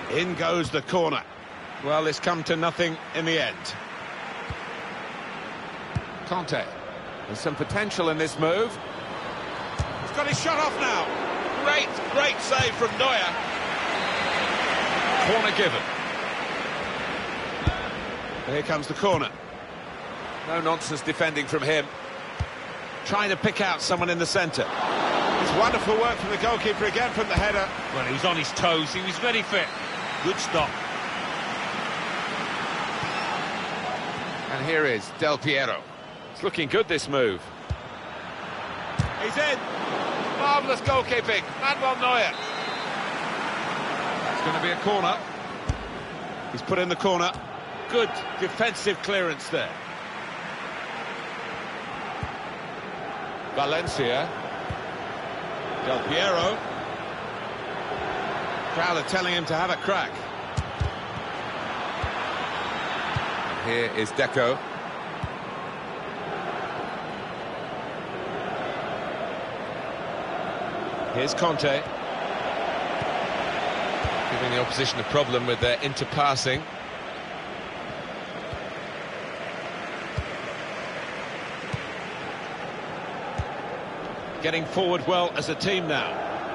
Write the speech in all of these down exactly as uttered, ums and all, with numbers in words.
In goes the corner. Well, it's come to nothing in the end. Conte. There's some potential in this move. He's got his shot off now. Great, great save from Neuer. Corner given. Here comes the corner. No nonsense defending from him. Trying to pick out someone in the centre. It's wonderful work from the goalkeeper again from the header. Well, he was on his toes, he was very fit. Good stop. And here is Del Piero. It's looking good, this move. He's in. Marvellous goalkeeping. Manuel Neuer. It's going to be a corner. He's put in the corner. Good defensive clearance there. Valencia. Del Piero. Crowd are telling him to have a crack. And here is Deco. Here's Conte. Giving the opposition a problem with their interpassing. Getting forward well as a team now.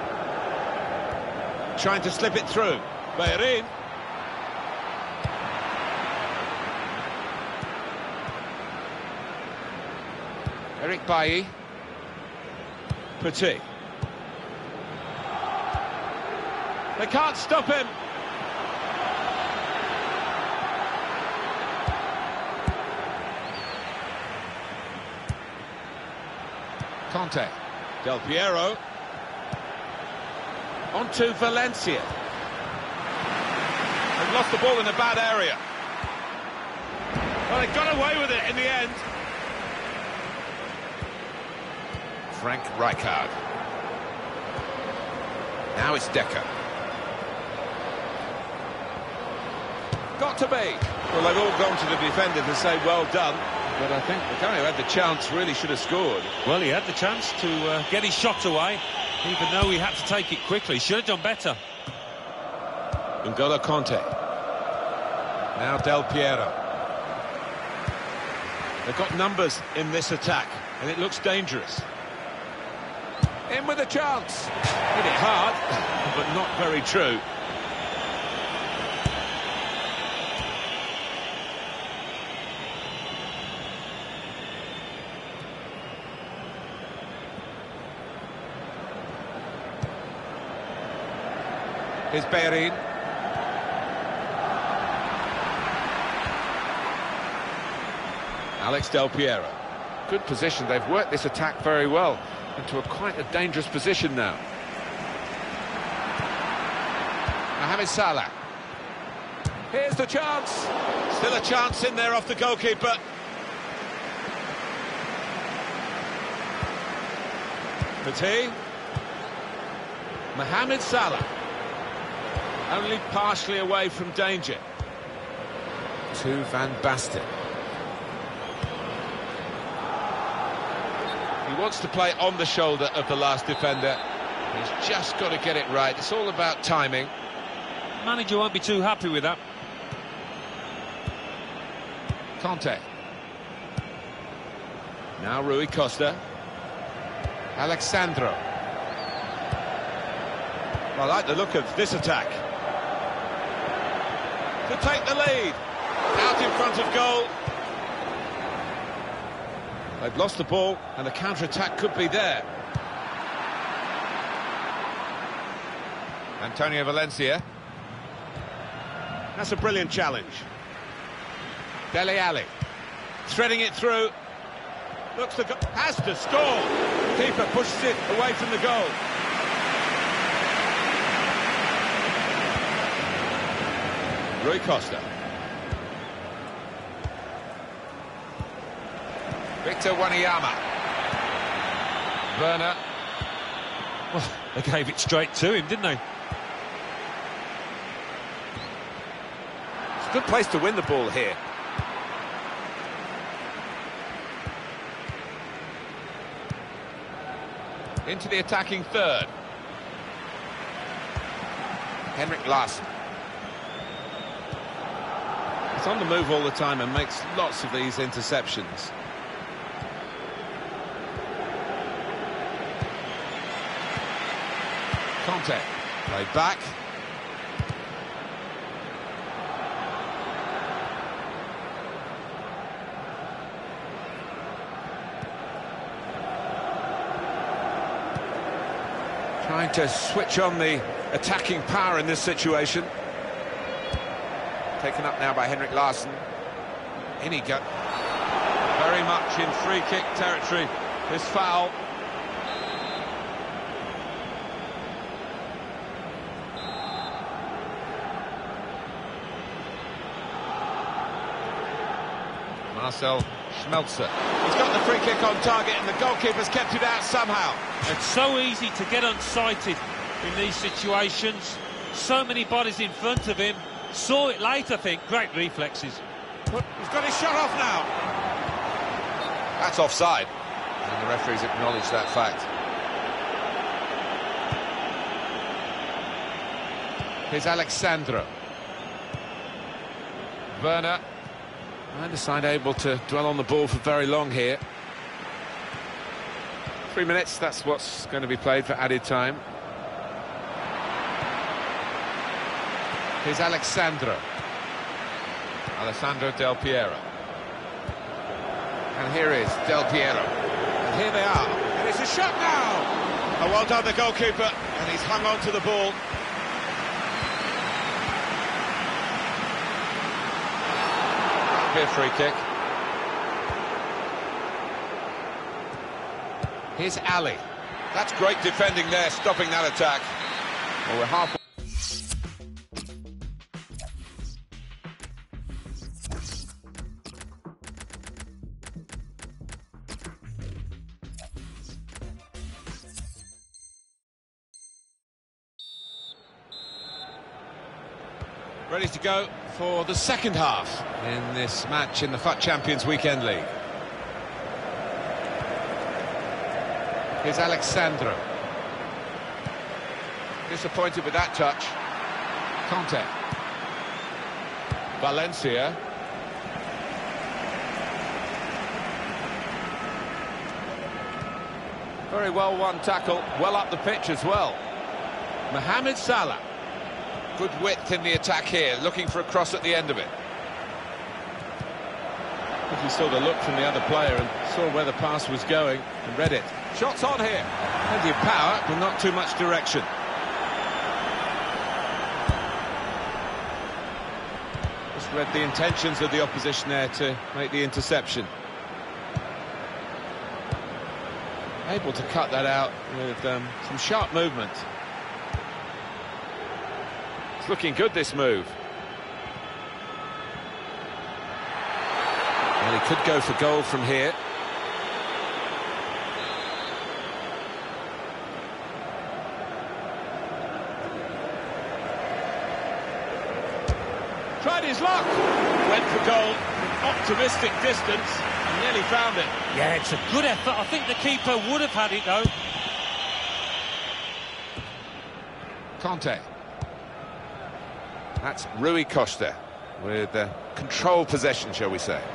Trying to slip it through. Bellerin. Eric Bailly. Petit. They can't stop him. Conte. Del Piero. On to Valencia. They've lost the ball in a bad area. Well, they got away with it in the end. Frank Rijkaard. Now it's Deco. Got to be. Well, they've all gone to the defender to say well done, but I think the guy who had the chance really should have scored. Well, he had the chance to uh, get his shot away, even though he had to take it quickly. Should have done better. N'Golo Conte. Now Del Piero. They've got numbers in this attack, and it looks dangerous. In with a chance. Hit it hard, but not very true. Here's Bellerin. Alex Del Piero. Good position. They've worked this attack very well into a quite a dangerous position now. Mohamed Salah. Here's the chance. Still a chance in there off the goalkeeper. Petit. Mohamed Salah. Only partially away from danger. To Van Basten. He wants to play on the shoulder of the last defender. He's just got to get it right. It's all about timing. Manager won't be too happy with that. Conte. Now Rui Costa. Alexandro. I like the look of this attack. To take the lead. Out in front of goal. They've lost the ball, and the counter-attack could be there. Antonio Valencia. That's a brilliant challenge. Dele Alli. Threading it through. Looks to go, has to score. Keeper pushes it away from the goal. Rui Costa. Victor Wanyama. Werner. Well, they gave it straight to him, didn't they? It's a good place to win the ball here. Into the attacking third. Henrik Larsson. He's on the move all the time and makes lots of these interceptions. Conte, played back. Trying to switch on the attacking power in this situation. Taken up now by Henrik Larsson. In he goes. Very much in free kick territory, this foul. Marcel Schmelzer. He's got the free kick on target and the goalkeeper's kept it out somehow. It's so easy to get unsighted in these situations. So many bodies in front of him. Saw it late, I think. Great reflexes. But he's got his shot off now. That's offside. And the referee's acknowledged that fact. Here's Alexandro. Werner. Neither side able to dwell on the ball for very long here. Three minutes, that's what's going to be played for added time. Here's Alexandro. Alessandro Del Piero. And here is Del Piero. And here they are. And it's a shot now! Oh, well done, the goalkeeper. And he's hung on to the ball. That'll be a free kick. Here's Ali. That's great defending there, stopping that attack. Well, we're halfway. Ready to go for the second half in this match in the F U T Champions Weekend League. Here's Alexandro. Disappointed with that touch. Conte. Valencia. Very well won tackle, well up the pitch as well. Mohamed Salah. Good width in the attack here, looking for a cross at the end of it. I think he saw the look from the other player and saw where the pass was going and read it. Shots on here. Plenty of power, but not too much direction. Just read the intentions of the opposition there to make the interception. Able to cut that out with um, some sharp movement. It's looking good, this move. Well, he could go for goal from here. Tried his luck. Went for goal from optimistic distance and nearly found it. Yeah, it's a good effort. I think the keeper would have had it, though. Conte. That's Rui Costa with uh, control possession, shall we say.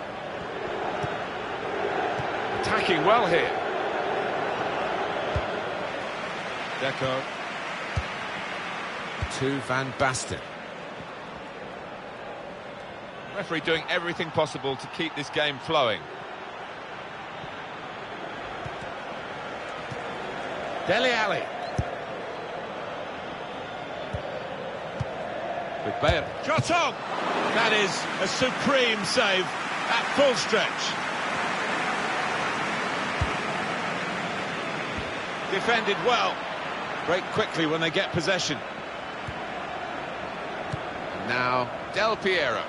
Attacking well here. Deco. To Van Basten. Referee doing everything possible to keep this game flowing. Dele Alli. With Bale. Shot on! That is a supreme save at full stretch. Defended well. Break quickly when they get possession. And now Del Piero.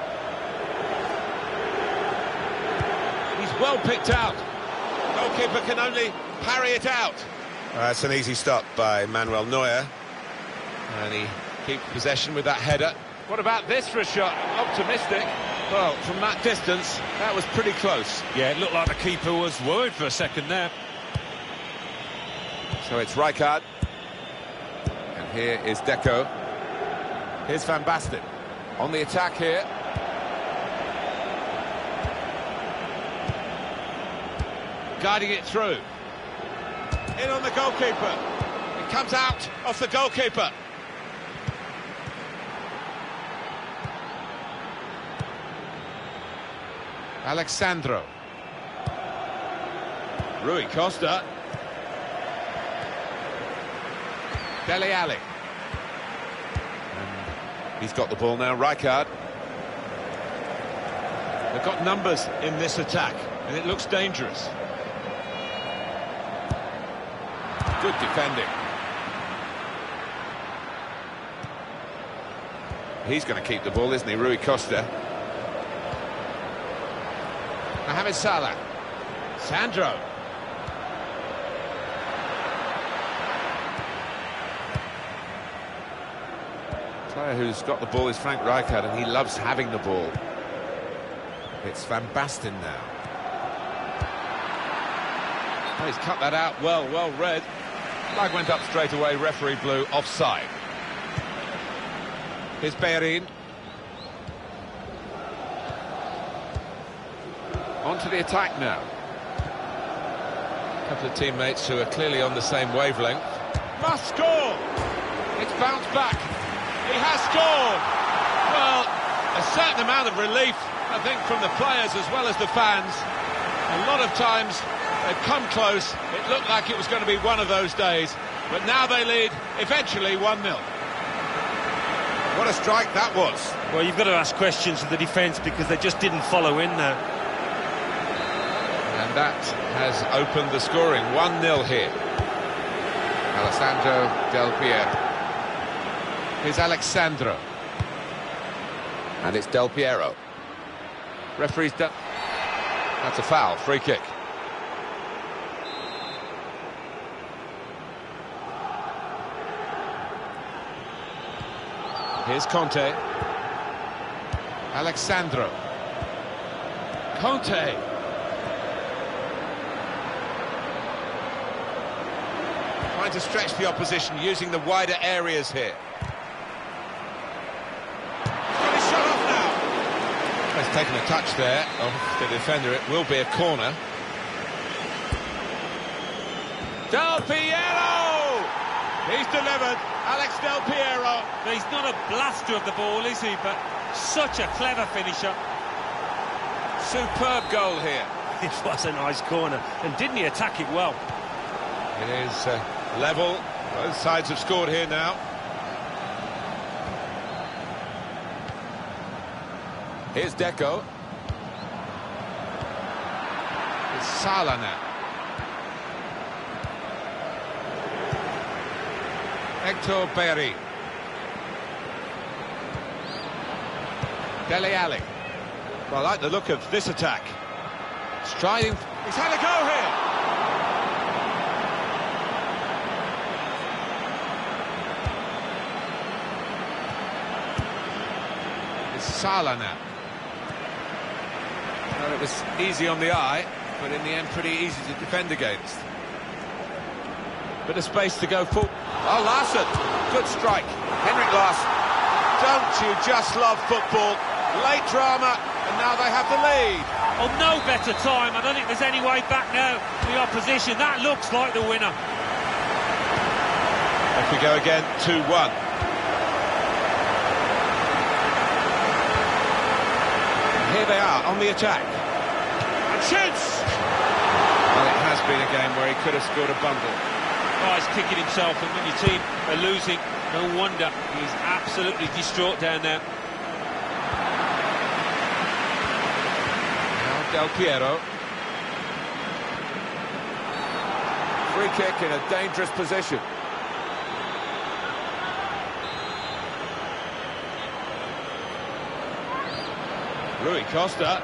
He's well picked out. Goalkeeper can only parry it out. Uh, that's an easy stop by Manuel Neuer. And he keeps possession with that header. What about this for a shot? Optimistic. Well, from that distance, that was pretty close. Yeah, it looked like the keeper was worried for a second there. So it's Rijkaard. And here is Deco. Here's Van Basten. On the attack here. guiding it through. In on the goalkeeper. It comes out off the goalkeeper. Alexandro. Rui Costa. Dele Alli. And he's got the ball now, Rijkaard. They've got numbers in this attack, and it looks dangerous. Good defending. He's going to keep the ball, isn't he, Rui Costa? Mohamed Salah. Sandro. Player who's got the ball is Frank Rijkaard, and he loves having the ball. It's Van Basten now. Oh, he's cut that out well, well read. Flag went up straight away, referee blew offside. Here's Bellerin. On to the attack now. A couple of teammates who are clearly on the same wavelength. Must score! It's bounced back. He has scored! Well, a certain amount of relief, I think, from the players as well as the fans. A lot of times they've come close. It looked like it was going to be one of those days. But now they lead, eventually one nil. What a strike that was. Well, you've got to ask questions of the defence because they just didn't follow in there. And that has opened the scoring. one nil here. Alessandro Del Piero. Here's Alexandro. And it's Del Piero. Referee's done. That's a foul, free kick. Here's Conte. Alexandro. Conte. Trying to stretch the opposition using the wider areas here. He's taken a touch there off the defender. It will be a corner. Del Piero! He's delivered. Alex Del Piero. He's not a blaster of the ball, is he? But such a clever finisher. Superb goal here. It was a nice corner. And didn't he attack it well? It is uh, level. Both sides have scored here now. Here's Deco. It's Salah now. Hector Bellerin. Dele Alli. Well, I like the look of this attack. Striding. He's had a go here. It's Salah now. Well, it was easy on the eye, but in the end pretty easy to defend against. Bit of space to go full. Oh, Larsson, good strike. Henrik Larsson. Don't you just love football? Late drama, and now they have the lead. Oh, no better time. I don't think there's any way back now. The opposition, that looks like the winner. Off we go again, two one. Here they are on the attack. And shoots! Well, it has been a game where he could have scored a bundle. Oh, he's kicking himself, and when your team are losing, no wonder he's absolutely distraught down there. Now Del Piero. Free kick in a dangerous position. Rui Costa.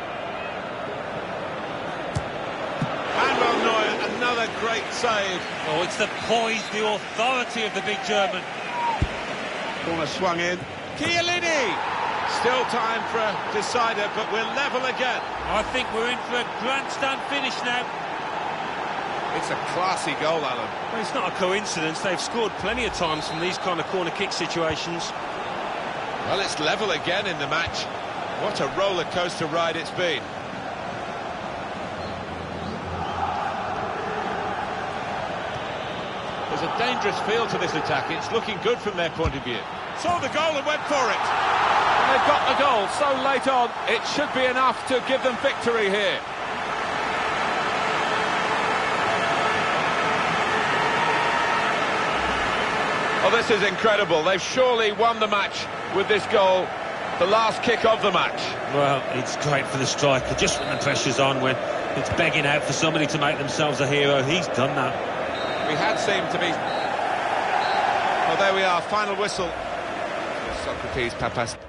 Manuel Neuer, another great save. Oh, it's the poise, the authority of the big German. Corner swung in. Chiellini! Still time for a decider, but we're level again. I think we're in for a grandstand finish now. It's a classy goal, Alan. Well, it's not a coincidence. They've scored plenty of times from these kind of corner kick situations. Well, it's level again in the match. What a roller coaster ride it's been. There's a dangerous feel to this attack. It's looking good from their point of view. Saw the goal and went for it. And they've got the goal so late on, it should be enough to give them victory here. Oh, this is incredible. They've surely won the match with this goal, the last kick of the match. Well, it's great for the striker, just when the pressure's on, when it's begging out for somebody to make themselves a hero. He's done that. We had seemed to be... Well, there we are, final whistle. Socrates Papas.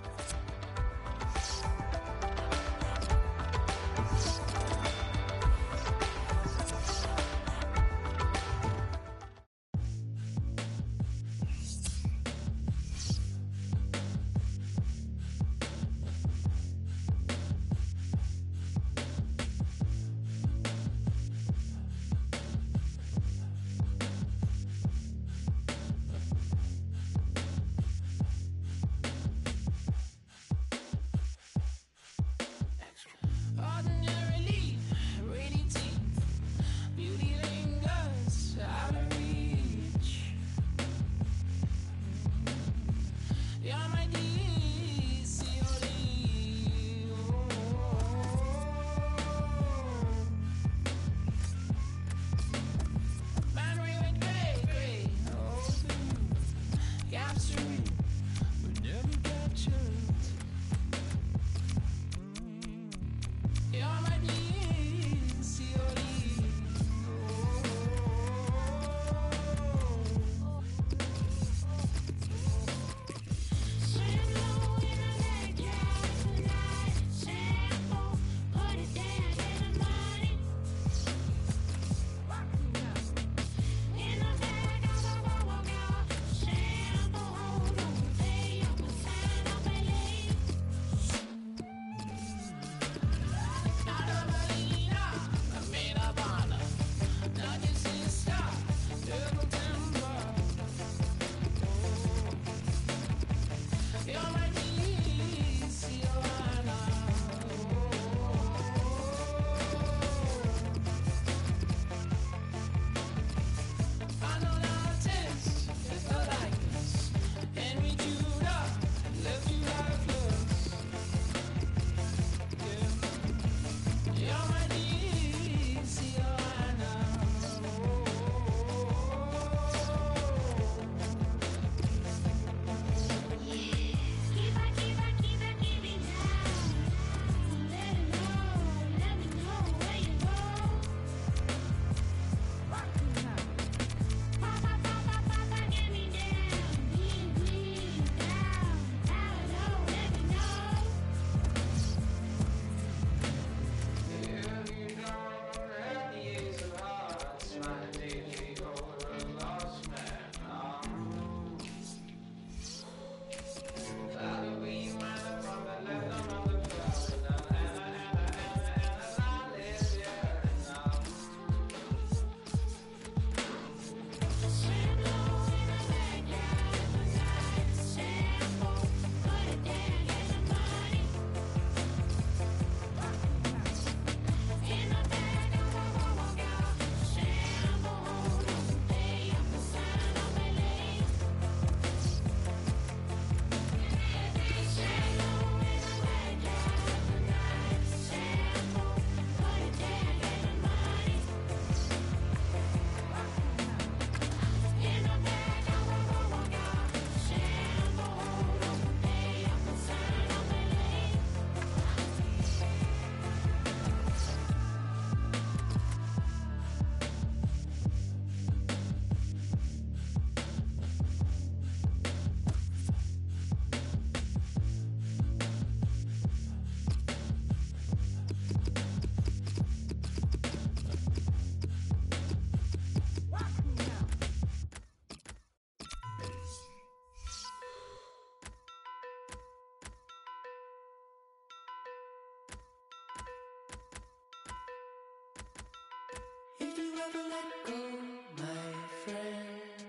If you ever let go, my friend,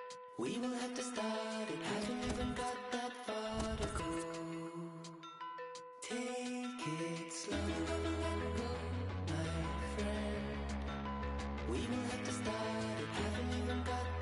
we will have to start it. Haven't even got that far to go. Take it slow. If you ever let go, my friend, we will have to start it. Haven't even got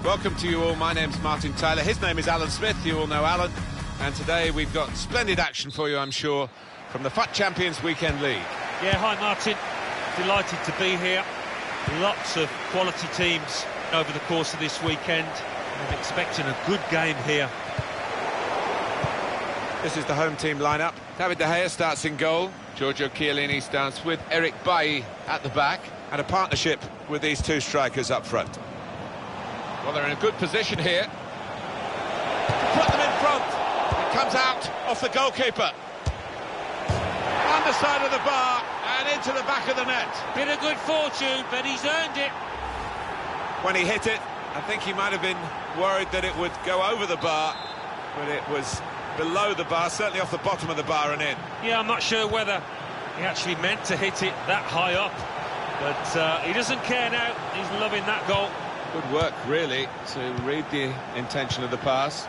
Welcome to you all. My name's Martin Tyler. His name is Alan Smith. You all know Alan. And today we've got splendid action for you, I'm sure, from the F U T Champions Weekend League. Yeah, hi Martin. Delighted to be here. Lots of quality teams over the course of this weekend. I'm expecting a good game here. This is the home team lineup. David De Gea starts in goal. Giorgio Chiellini starts with Eric Bailly at the back. And a partnership with these two strikers up front. Well, they're in a good position here. Put them in front. It comes out off the goalkeeper. Underside of the bar and into the back of the net. Bit of good fortune, but he's earned it. When he hit it, I think he might have been worried that it would go over the bar, but it was below the bar, certainly off the bottom of the bar and in. Yeah, I'm not sure whether he actually meant to hit it that high up, but uh, he doesn't care now. He's loving that goal. Good work, really, to read the intention of the pass.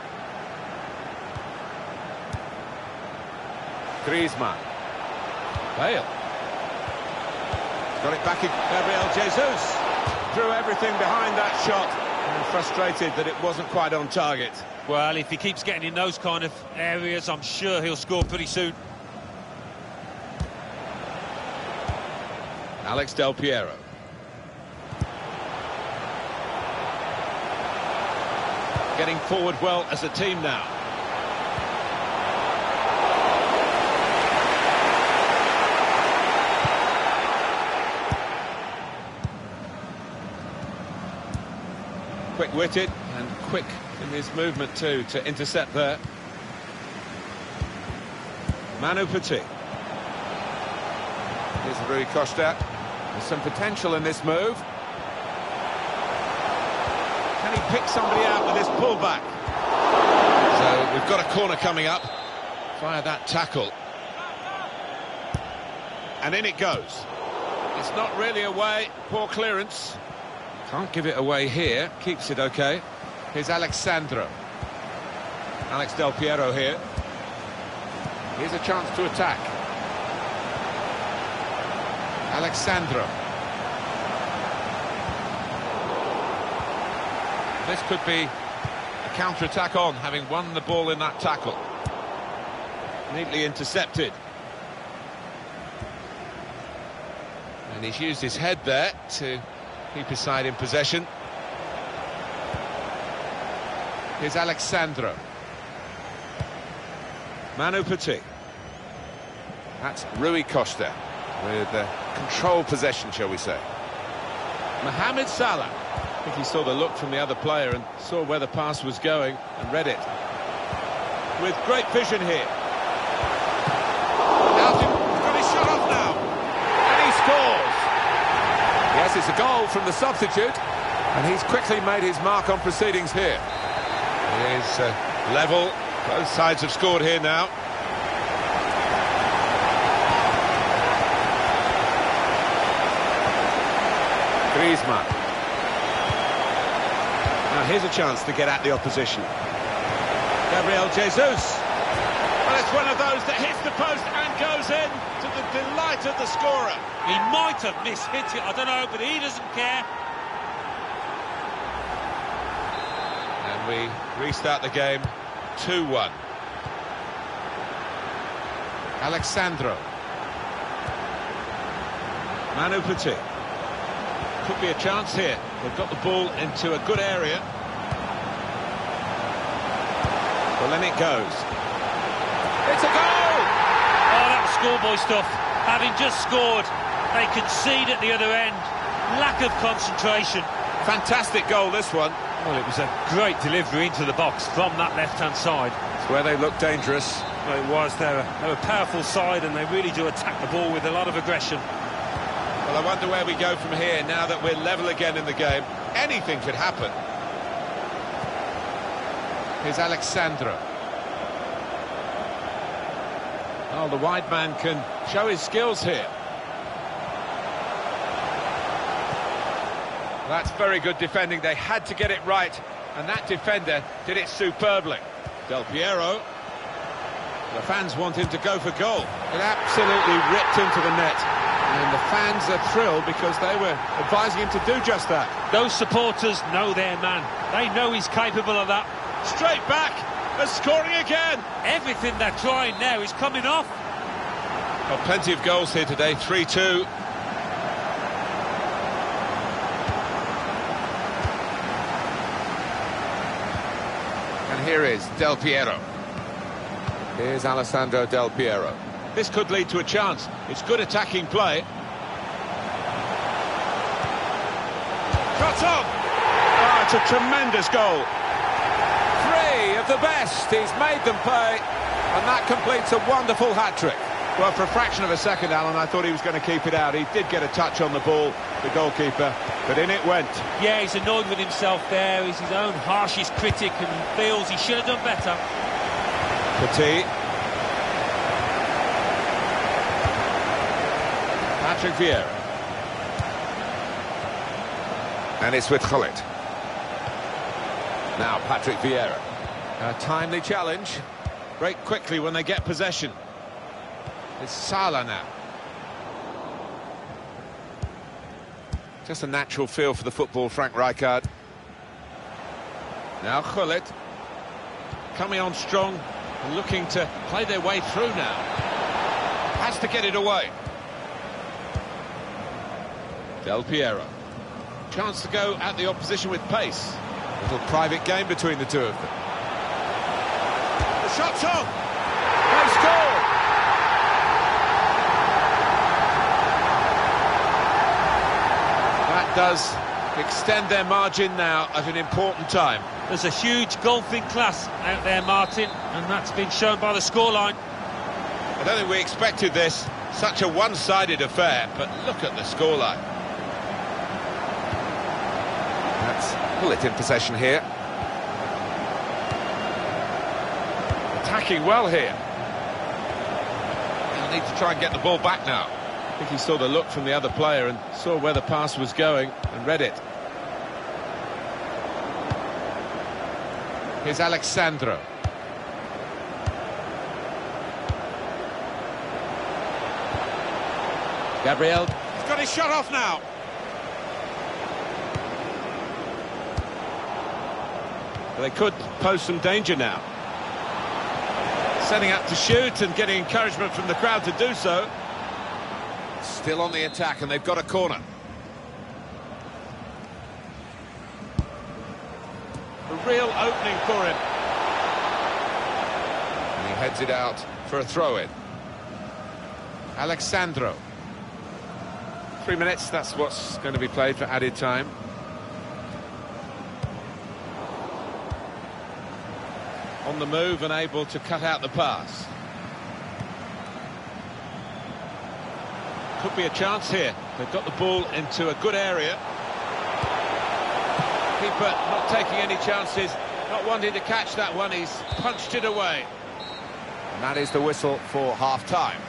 Griezmann. Bale. Got it back in. Gabriel Jesus threw everything behind that shot and frustrated that it wasn't quite on target. Well, if he keeps getting in those kind of areas, I'm sure he'll score pretty soon. Alex Del Piero. Getting forward well as a team now. Quick-witted and quick in his movement too to intercept there. Manu Petit. Here's Rui Costa. There's some potential in this move. Can he pick somebody out with this pullback? So we've got a corner coming up via that tackle. And in it goes. It's not really away. Poor clearance. Can't give it away here. Keeps it okay. Here's Alexandro. Alex Del Piero here. Here's a chance to attack. Alexandro. This could be a counter-attack on, having won the ball in that tackle. Neatly intercepted. And he's used his head there to keep his side in possession. Here's Alexandro. Manu Petit. That's Rui Costa with uh, control possession, shall we say. Mohamed Salah. I think he saw the look from the other player and saw where the pass was going and read it. With great vision here. Now he's got his shot off now. And he scores. Yes, it's a goal from the substitute. And he's quickly made his mark on proceedings here. It is uh, level. Both sides have scored here now. Griezmann. Now here's a chance to get at the opposition. Gabriel Jesus. Well, it's one of those that hits the post and goes in to the delight of the scorer. He might have mishit it, I don't know, but he doesn't care. And we restart the game two one. Alexandro. Manu Petit. Could be a chance here. They've got the ball into a good area. Well, then it goes. It's a goal! Oh, that was schoolboy stuff. Having just scored, they concede at the other end. Lack of concentration. Fantastic goal, this one. Well, it was a great delivery into the box from that left-hand side. It's where they look dangerous. Well, it was. They're a, they're a powerful side, and they really do attack the ball with a lot of aggression. Well, I wonder where we go from here now that we're level again in the game. Anything could happen. Here's Alexandro. Oh, the wide man can show his skills here. That's very good defending. They had to get it right, and that defender did it superbly. Del Piero. The fans want him to go for goal. It absolutely ripped into the net. And the fans are thrilled because they were advising him to do just that. Those supporters know their man. They know he's capable of that. Straight back, and scoring again. Everything they're trying now is coming off. Well, plenty of goals here today, three two. And here is Del Piero. Here's Alessandro Del Piero. This could lead to a chance. It's good attacking play. Cut on! Oh, it's a tremendous goal. Three of the best. He's made them pay. And that completes a wonderful hat-trick. Well, for a fraction of a second, Alan, I thought he was going to keep it out. He did get a touch on the ball, the goalkeeper, but in it went. Yeah, he's annoyed with himself there. He's his own harshest critic and feels he should have done better. Petit. Patrick Vieira. And it's with Gullit. Now Patrick Vieira. A timely challenge. Break quickly when they get possession. It's Salah now. Just a natural feel for the football, Frank Rijkaard. Now Gullit. Coming on strong and looking to play their way through now. Has to get it away. Del Piero. Chance to go at the opposition with pace. Little private game between the two of them. The shot's on! They score! That does extend their margin now at an important time. There's a huge golfing class out there, Martin, and that's been shown by the scoreline. I don't think we expected this. Such a one-sided affair, but look at the scoreline. That's Gullit in possession here. Attacking well here. They'll need to try and get the ball back now. I think he saw the look from the other player and saw where the pass was going and read it. Here's Alexandro. Gabriel. He's got his shot off now. They could pose some danger now. Setting up to shoot and getting encouragement from the crowd to do so. Still on the attack, and they've got a corner. A real opening for him. And he heads it out for a throw-in. Alexandro. Three minutes, that's what's going to be played for added time. On the move and able to cut out the pass. Could be a chance here. They've got the ball into a good area. Keeper not taking any chances, not wanting to catch that one. He's punched it away. And that is the whistle for half-time.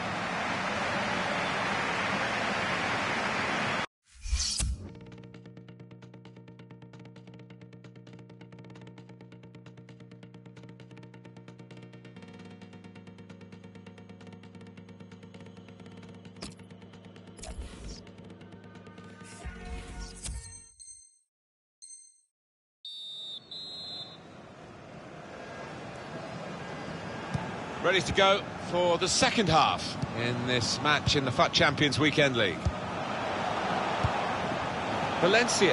Ready to go for the second half in this match in the F U T Champions Weekend League. Valencia.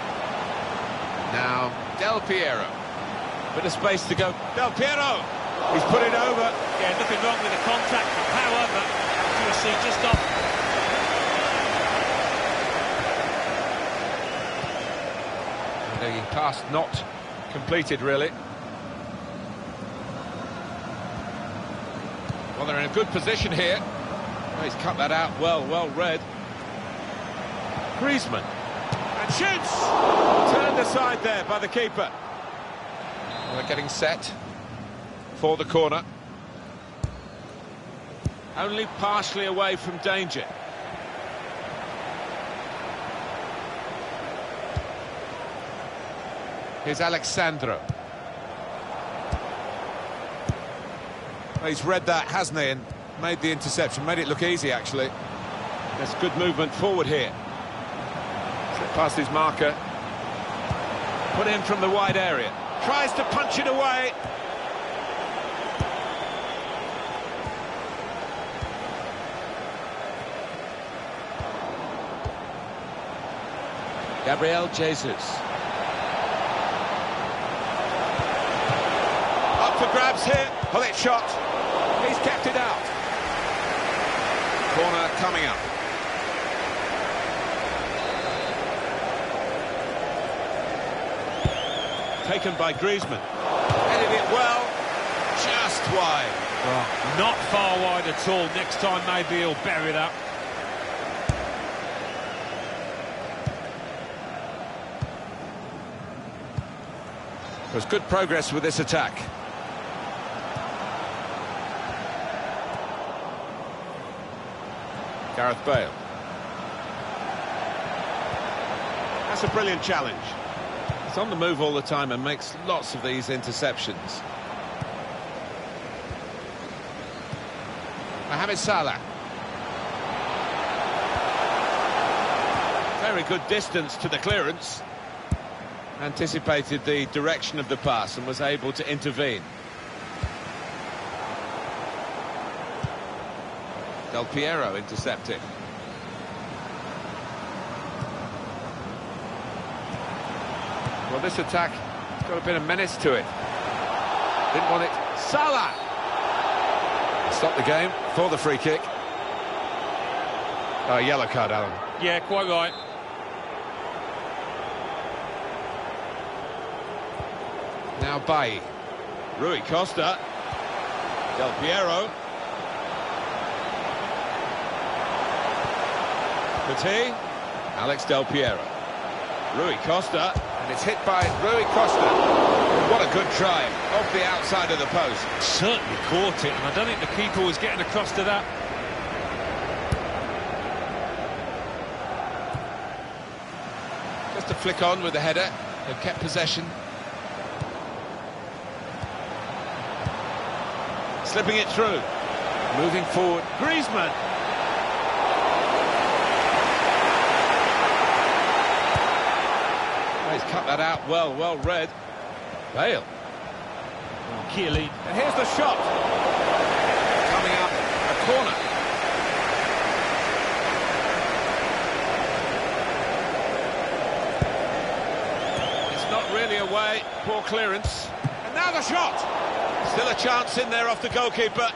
Now Del Piero. Bit of space to go. Del Piero! He's put it over. Yeah, nothing wrong with the contact, however, accuracy just off. The pass not completed, really. Well, they're in a good position here. Oh, he's cut that out well, well read. Griezmann. And shoots! Turned aside there by the keeper. Well, they're getting set for the corner. Only partially away from danger. Here's Alexandro. He's read that, hasn't he, and made the interception, made it look easy, actually. There's good movement forward here. Slip past his marker. Put in from the wide area. Tries to punch it away. Gabriel Jesus. Up for grabs here. Pull it shot. He's kept it out. Corner coming up. Taken by Griezmann. Headed it well. Just wide. Well, not far wide at all. Next time maybe he'll bury that. There's good progress with this attack. Gareth Bale. That's a brilliant challenge. He's on the move all the time and makes lots of these interceptions. Mohamed Salah. Very good distance to the clearance. Anticipated the direction of the pass and was able to intervene. Del Piero intercepting. Well, this attack has got a bit of menace to it. Didn't want it. Salah! Stop the game for the free kick. Oh, yellow card, Alan. Yeah, quite right. Now Bailly. Rui Costa. Del Piero. Petit. Alex Del Piero. Rui Costa. And it's hit by Rui Costa. What a good try off the outside of the post. Certainly caught it, and I don't think the keeper was getting across to that. Just a flick on with the header. They've kept possession. Slipping it through. Moving forward. Griezmann. He's cut that out well, well read. Bale. Keely. And here's the shot. Coming up, a corner. It's not really away. Poor clearance. And now the shot. Still a chance in there off the goalkeeper.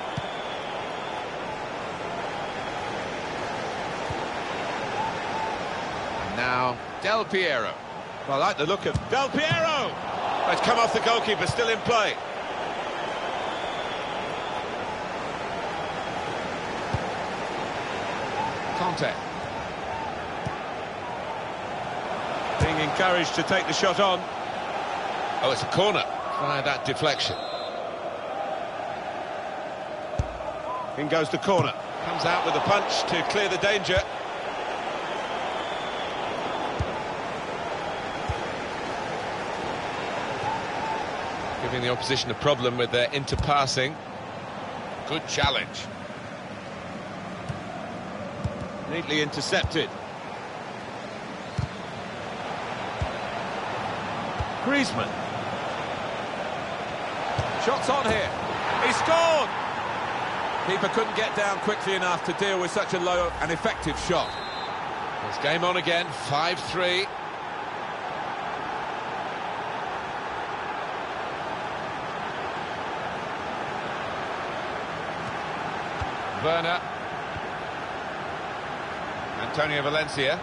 And now Del Piero. Well, I like the look of Del Piero. It's come off the goalkeeper, still in play. Conte. Being encouraged to take the shot on. Oh, it's a corner. Via that deflection. In goes the corner. Comes out with a punch to clear the danger. Giving the opposition a problem with their interpassing. Good challenge. Neatly intercepted. Griezmann. Shots on here. He scored! Keeper couldn't get down quickly enough to deal with such a low and effective shot. It's game on again, five three. Werner. Antonio Valencia.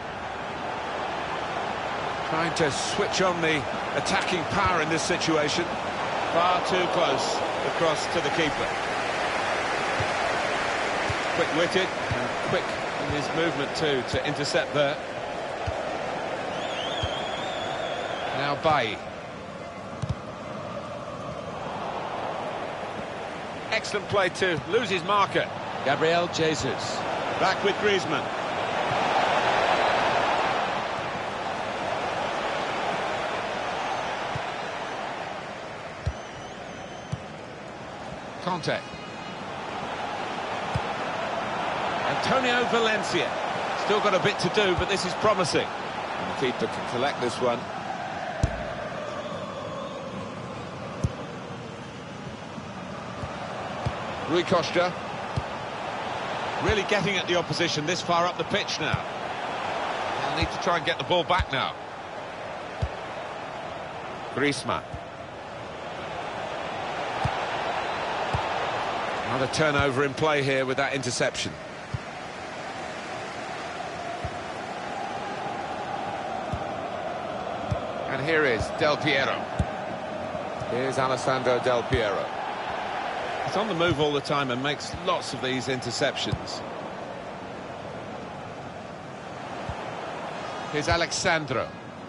Trying to switch on the attacking power in this situation. Far too close across to the keeper. Quick-witted and quick in his movement too to intercept there. Now Bailly. Excellent play to lose his marker. Gabriel Jesus. Back with Griezmann. Conte. And Antonio Valencia. Still got a bit to do, but this is promising. And the keeper can collect this one. Rui Costa. Really getting at the opposition this far up the pitch now. They'll need to try and get the ball back now. Griezmann. Another turnover in play here with that interception. And here is Del Piero. Here's Alessandro Del Piero. He's on the move all the time and makes lots of these interceptions. Here's Alexandro.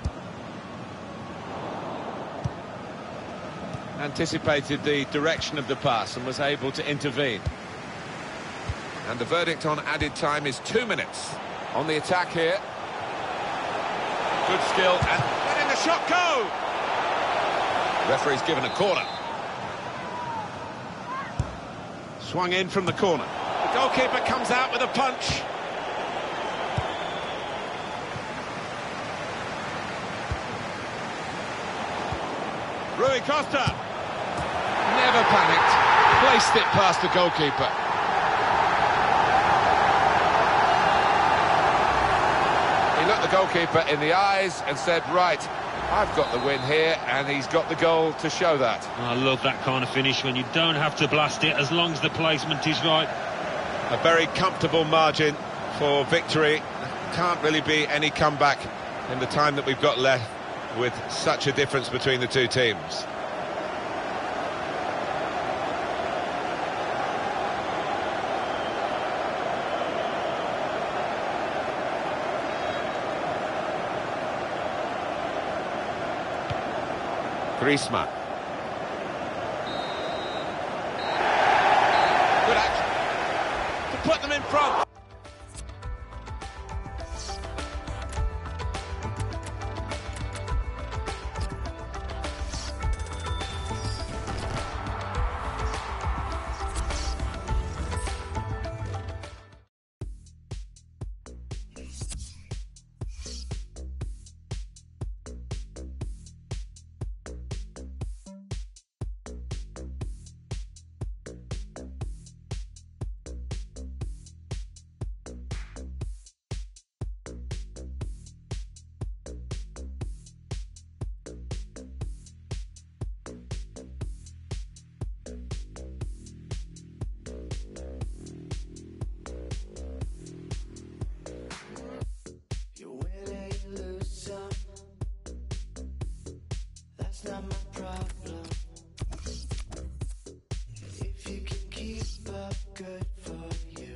Anticipated the direction of the pass and was able to intervene. And the verdict on added time is two minutes. On the attack here. Good skill and letting the shot go! Referee's given a corner. Swung in from the corner. The goalkeeper comes out with a punch. Rui Costa. Never panicked. Placed it past the goalkeeper. He looked the goalkeeper in the eyes and said, right, I've got the win here, and he's got the goal to show that. I love that kind of finish when you don't have to blast it as long as the placement is right. A very comfortable margin for victory. Can't really be any comeback in the time that we've got left with such a difference between the two teams. Griezmann. Good action to put them in front. Not my problem. If you can keep up, good for you.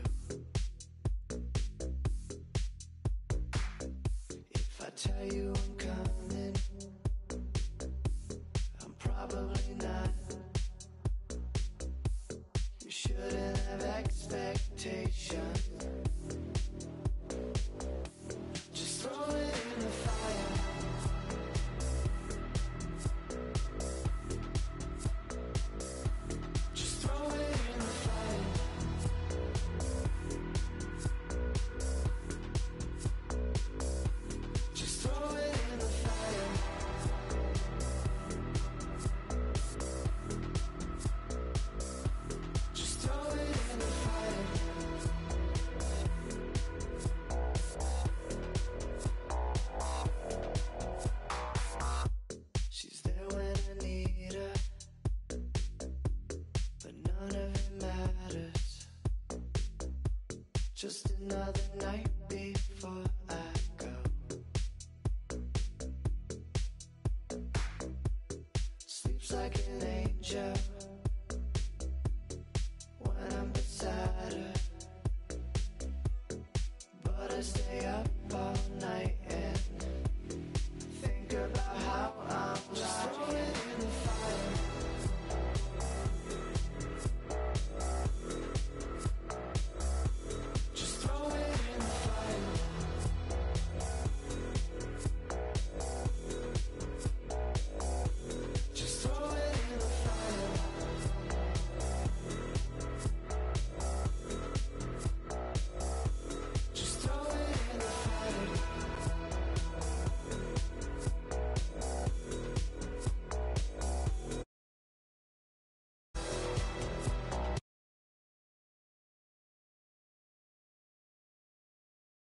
If I tell you I'm coming, I'm probably not. You shouldn't have expectations. Just throw it in the fire. Just another night before